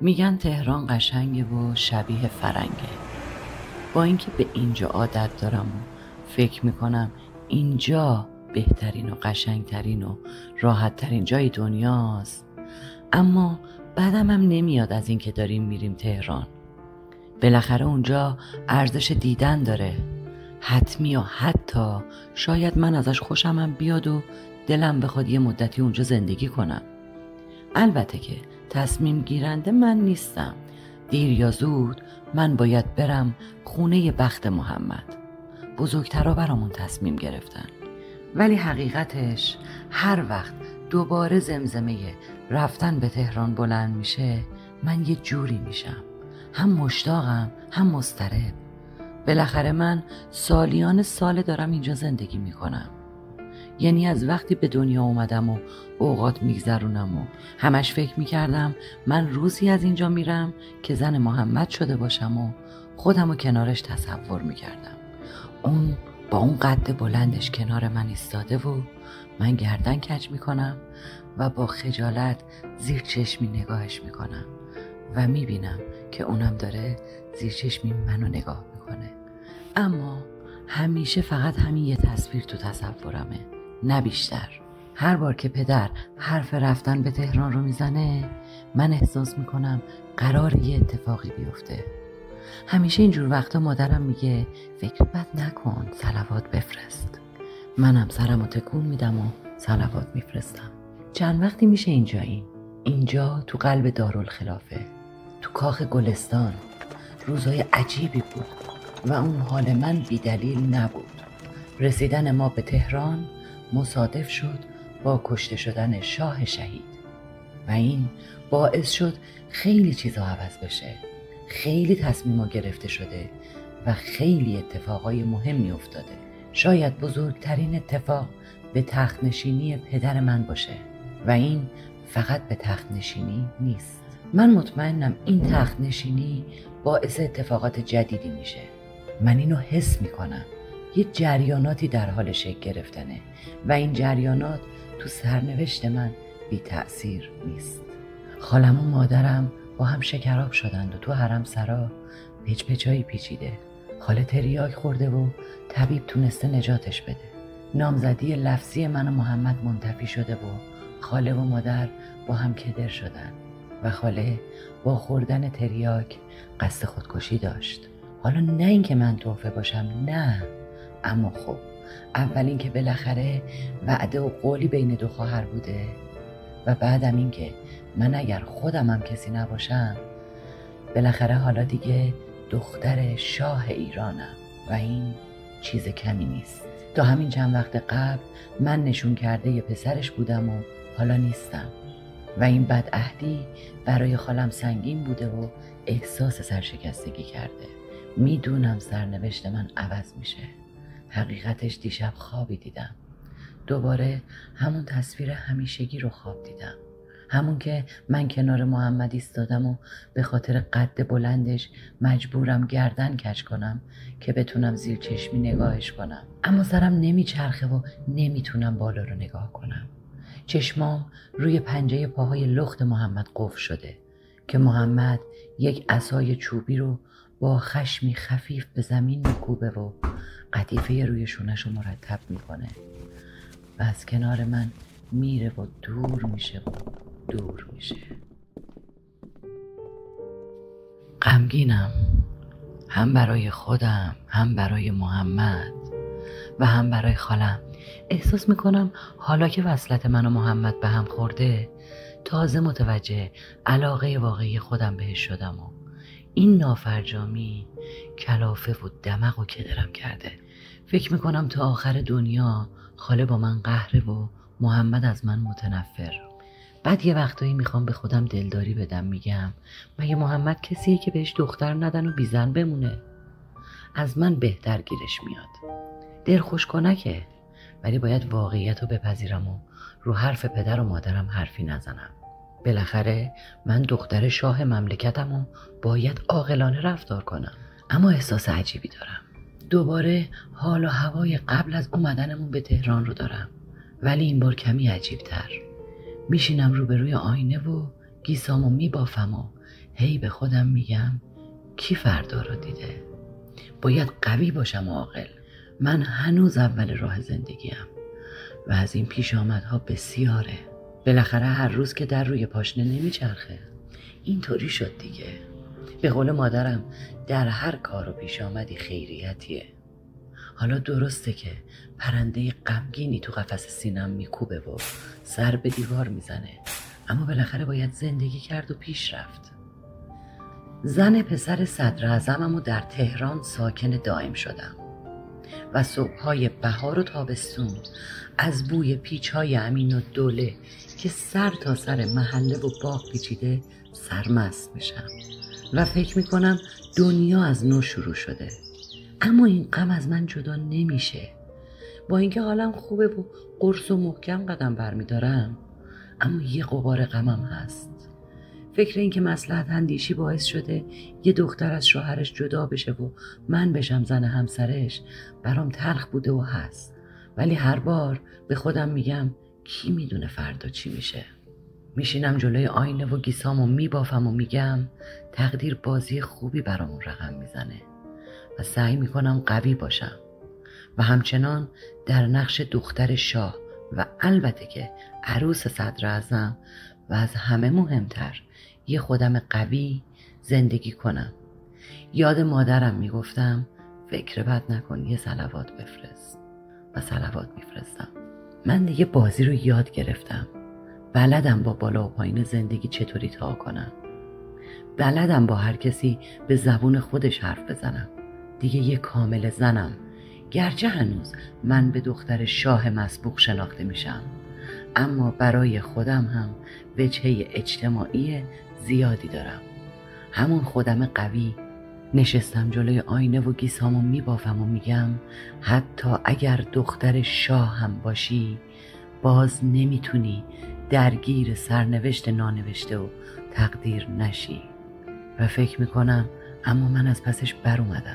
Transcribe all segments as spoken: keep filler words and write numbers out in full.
میگن تهران قشنگه و شبیه فرنگه. با اینکه به اینجا عادت دارم و فکر میکنم اینجا بهترین و قشنگترین و راحتترین جای دنیاست، اما بعدم هم نمیاد از اینکه داریم میریم تهران. بالاخره اونجا ارزش دیدن داره، حتمی و حتی شاید من ازش خوشم هم بیاد و دلم بخواد یه مدتی اونجا زندگی کنم. البته که تصمیم گیرنده من نیستم. دیر یا زود من باید برم خونه بخت محمد. بزرگترا برامون تصمیم گرفتن، ولی حقیقتش هر وقت دوباره زمزمه رفتن به تهران بلند میشه من یه جوری میشم، هم مشتاقم هم مضطرب. بالاخره من سالیان سال دارم اینجا زندگی میکنم، یعنی از وقتی به دنیا اومدم و اوقات میگذرونم و همش فکر میکردم من روزی از اینجا میرم که زن محمد شده باشم و خودم و کنارش تصور میکردم. اون با اون قد بلندش کنار من ایستاده و من گردن کج میکنم و با خجالت زیر چشمی نگاهش میکنم و میبینم که اونم داره زیر چشمی منو نگاه میکنه. اما همیشه فقط همین یه تصویر تو تصورمه، نه بیشتر. هر بار که پدر حرف رفتن به تهران رو میزنه من احساس میکنم قرار یه اتفاقی بیفته. همیشه اینجور وقتا مادرم میگه فکر بد نکن، صلوات بفرست. منم سرمو تکون میدم و صلوات میفرستم. چند وقتی میشه اینجاییم. اینجا تو قلب دارالخلافه، تو کاخ گلستان. روزای عجیبی بود و اون حال من بی دلیل نبود. رسیدن ما به تهران مصادف شد با کشته شدن شاه شهید و این باعث شد خیلی چیزا عوض بشه. خیلی تصمیم‌ها گرفته شده و خیلی اتفاقای مهمی افتاده. شاید بزرگترین اتفاق به تخت نشینی پدر من باشه و این فقط به تخت نشینی نیست. من مطمئنم این تخت نشینی باعث اتفاقات جدیدی میشه. من اینو حس میکنم. یه جریاناتی در حال شکل گرفتنه و این جریانات تو سرنوشت من بی تأثیر نیست. خالم و مادرم با هم شکراب شدند و تو حرم سرا پچ پچایی پیچیده. خاله تریاک خورده و طبیب تونسته نجاتش بده. نامزدی لفظی من و محمد منتفی شده و خاله و مادر با هم کدر شدن و خاله با خوردن تریاک قصد خودکشی داشت. حالا نه اینکه من تحفه باشم، نه، اما خب اول اینکه بالاخره وعده و قولی بین دو خواهر بوده و بعدم اینکه من اگر خودم هم کسی نباشم بالاخره حالا دیگه دختر شاه ایرانم و این چیز کمی نیست. تا همین چند وقت قبل من نشون کرده یه پسرش بودم و حالا نیستم و این بدعهدی برای خالم سنگین بوده و احساس سرشکستگی کرده. میدونم سرنوشت من عوض میشه. حقیقتش دیشب خوابی دیدم. دوباره همون تصویر همیشگی رو خواب دیدم. همون که من کنار محمد ایستادم و به خاطر قد بلندش مجبورم گردن کج کنم که بتونم زیر چشمی نگاهش کنم، اما سرم نمیچرخه و نمیتونم بالا رو نگاه کنم. چشمام روی پنجه پاهای لخت محمد قفل شده که محمد یک عصای چوبی رو با خشمی خفیف به زمین میکوبه و قطیفه روی شونش رو مرتب میکنه و از کنار من میره و دور میشه و دور میشه. غمگینم، هم برای خودم، هم برای محمد و هم برای خالم. احساس میکنم حالا که وصلت من و محمد به هم خورده تازه متوجه علاقه واقعی خودم بهش شدم و این نافرجامی کلافه و دمق و کدرم کرده. فکر میکنم تا آخر دنیا خاله با من قهره و محمد از من متنفر. بعد یه وقتایی میخوام به خودم دلداری بدم، میگم مگه محمد کسیه که بهش دختر ندن و بیزن بمونه؟ از من بهتر گیرش میاد. دلخوش کنکه، ولی باید واقعیت رو بپذیرم و رو حرف پدر و مادرم حرفی نزنم. بالاخره من دختر شاه مملکتم و باید عاقلانه رفتار کنم. اما احساس عجیبی دارم. دوباره حال و هوای قبل از اومدنمون به تهران رو دارم، ولی این بار کمی عجیب‌تر. میشینم روبروی آینه و گیسامو میبافم و هی به خودم میگم کی فردا رو دیده؟ باید قوی باشم و عاقل. من هنوز اول راه زندگیم و از این پیش آمدها بسیاره. بالاخره هر روز که در روی پاشنه نمیچرخه. اینطوری شد دیگه. به قول مادرم در هر کار و پیش آمدی خیریتیه. حالا درسته که پرنده غمگینی تو قفس سینم میکوبه و سر به دیوار میزنه، اما بالاخره باید زندگی کرد و پیش رفت. زن پسر صدر اعظمم و در تهران ساکن دائم شدم و صبحهای بهار و تابستون از بوی پیچهای امین و دوله که سر تا سر محله و باغ پیچیده سرمست میشم و فکر میکنم دنیا از نو شروع شده. اما این غم از من جدا نمیشه. با اینکه حالم خوبه و قرص و محکم قدم برمیدارم، اما یه غبار غمم هست. فکر این که مصلحت اندیشی باعث شده یه دختر از شوهرش جدا بشه و من بشم زن همسرش برام تلخ بوده و هست. ولی هر بار به خودم میگم کی میدونه فردا چی میشه. میشینم جلوی آینه و گیسامو میبافم و میگم تقدیر بازی خوبی برامون رقم میزنه و سعی میکنم قوی باشم و همچنان در نقش دختر شاه و البته که عروس صدر اعظم و از همه مهمتر یه خودم قوی زندگی کنم. یاد مادرم میگفتم فکر بد نکن، یه صلوات بفرست و صلوات میفرستم. من دیگه بازی رو یاد گرفتم. بلدم با بالا و پایین زندگی چطوری تا کنم. بلدم با هر کسی به زبون خودش حرف بزنم. دیگه یه کامل زنم. گرچه هنوز من به دختر شاه مسبوق شناخته میشم، اما برای خودم هم وجهه اجتماعی زیادی دارم. همون خودم قوی. نشستم جلوی آینه و گیسامو میبافم و میگم حتی اگر دختر شاه هم باشی باز نمیتونی درگیر سرنوشت نانوشته و تقدیر نشی. و فکر میکنم اما من از پسش بر اومدم.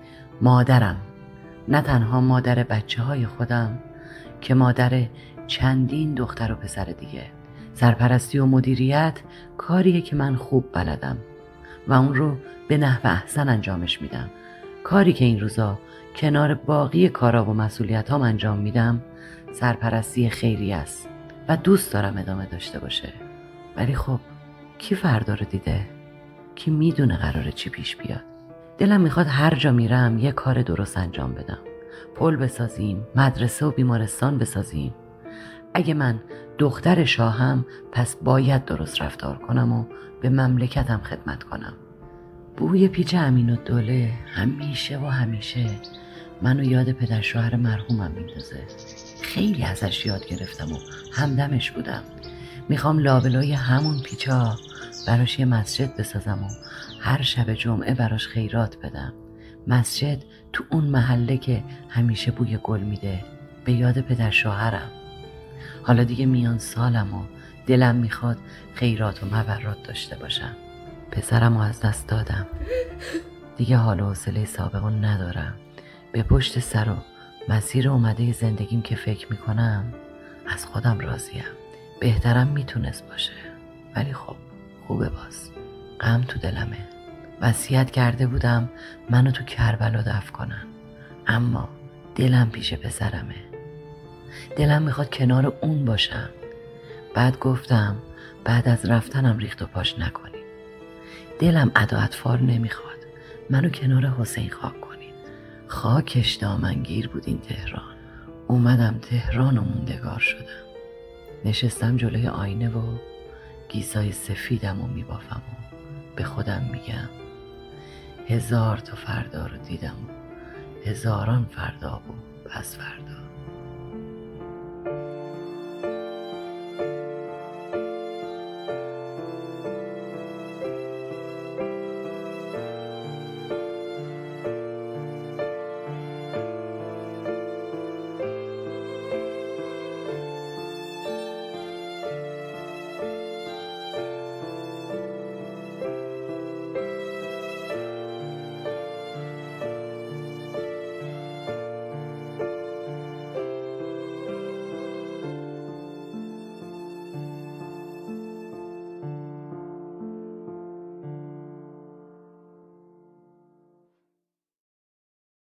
مادرم، نه تنها مادر بچه های خودم که مادر چندین دختر و پسر دیگه. سرپرستی و مدیریت کاریه که من خوب بلدم و اون رو به نحو احسن انجامش میدم. کاری که این روزا کنار باقی کارا و مسئولیت هم انجام میدم سرپرستی خیریه است و دوست دارم ادامه داشته باشه. ولی خب کی فردا رو دیده؟ کی میدونه قراره چی پیش بیاد؟ دلم میخواد هر جا میرم یه کار درست انجام بدم. پل بسازیم، مدرسه و بیمارستان بسازیم. اگه من دختر شاهم پس باید درست رفتار کنم و به مملکتم خدمت کنم. بوی پیچ امین و دوله همیشه و همیشه منو یاد پدر شوهر مرحومم میندازه. خیلی ازش یاد گرفتم و همدمش بودم. میخوام لابلای همون پیچا براش یه مسجد بسازم و هر شب جمعه براش خیرات بدم. مسجد تو اون محله که همیشه بوی گل میده، به یاد پدر شوهرم. حالا دیگه میان سالم و دلم میخواد خیرات و مبرات داشته باشم. پسرم رو از دست دادم. دیگه حال و حوصله سابقو ندارم. به پشت سر و مسیر اومده زندگیم که فکر میکنم از خودم راضیم. بهترم میتونست باشه، ولی خب خوبه. باز غم تو دلمه. وصیت کرده بودم منو تو کربلا دفن کنن، اما دلم پیش پسرمه. دلم میخواد کنار اون باشم. بعد گفتم بعد از رفتنم ریخت و پاش نکنید. دلم ادا اطفار نمیخواد منو کنار حسین خاک کنید. خاکش دامنگیر بود این تهران. اومدم تهران و موندگار شدم. نشستم جلوی آینه و گیسای سفیدم و میبافم و به خودم میگم هزار تا فردا رو دیدم و هزاران فردا و پس فردا.